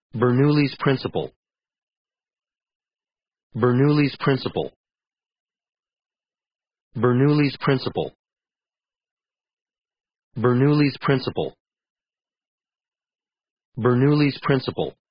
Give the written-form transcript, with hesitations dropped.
Bernoulli's principle. Bernoulli's principle. Bernoulli's principle. Bernoulli's principle. Bernoulli's principle.